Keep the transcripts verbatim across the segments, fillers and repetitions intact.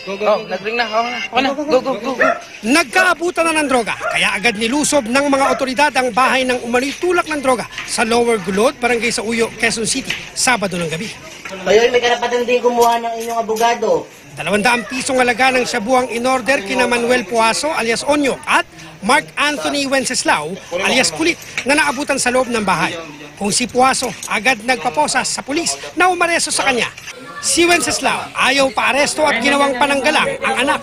Go, go, oh, nag-ring na. Okay na. Okay na. Go, go, go, go. Nagkaabutan na ng droga, kaya agad nilusob ng mga otoridad ang bahay ng umano'y tulak ng droga sa Lower Gulod, Barangay sa Uyo, Quezon City, Sabado ng gabi. Kayo may karapatan din kumuha ng inyong abogado. Dalawang pisong halaga ng shabu ang in-order kina Manuel Puaso alias Onyo at Mark Anthony Wenceslao alias Kulit na naabutan sa loob ng bahay. Kung si Puaso agad nagpaposas sa pulis na umaresto sa kanya. Si Wenceslao ayaw pa aresto at ginawang pananggalang ang anak.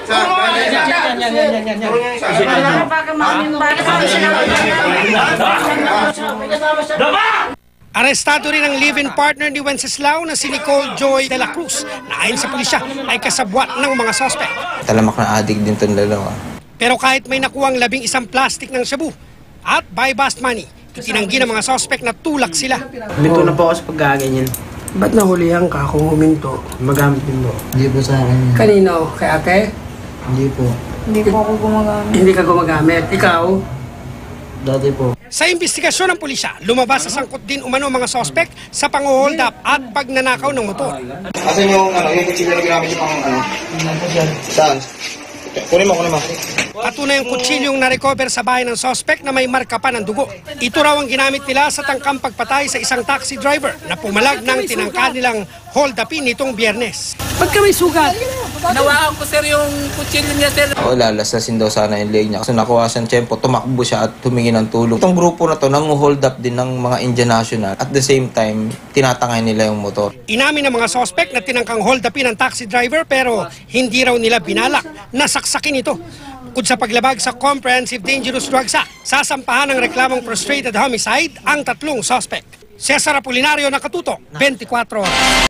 Arestado rin ang live-in partner ni Wenceslao na si Nicole Joy de la Cruz na ayon sa pulisya ay kasabwat ng mga sospek. Talamak na adik din itong dalawa. Pero kahit may nakuwang labing isang plastic ng shabu at buy bust money, itinanggi ng mga sospek na tulak sila. Huminto na po ako sa pagkaganyan. Ba't nahulihan ka kung huminto? Magamit din po. Hindi po sa akin. Kanino? Kay ate? Hindi po. Hindi po ako gumagamit. Hindi ka gumagamit. Ikaw? Dati po. Sa investigasyon ng pulisya, lumabas sa sangkot din umano mga sospek sa pang-hold up at pagnanakaw ng motor. Asan yung, ano, yung kutsilyo na ginamit yung pang, ano? Saan? Kunin mo, kunin mo. Patunay ang kutsilyong na-recover sa bahay ng sospek na may marka pa ng dugo. Ito raw ang ginamit nila sa tangkang pagpatay sa isang taxi driver na pumalag ng tinangka nilang hold-upin nitong Biyernes. Ba't ka may sugat? Nawaan ko sir yung kutsilyo niya sir. O lalasasin daw sana yung leg niya. Kasi nakuha siyang tiyempo, tumakbo siya at humingi ng tulong. Itong grupo na to nang-hold up din ng mga Indian National. At the same time, tinatangay nila yung motor. Inamin ng mga sospek na tinangkang hold-upin ng taxi driver pero hindi raw nila binalak. Nasaksakin ito. Bukod sa paglabag sa Comprehensive Dangerous Drugs Act, sasampahan ng reklamong frustrated homicide ang tatlong sospek. Cesar Apolinario, Nakatutok, twenty-four oras.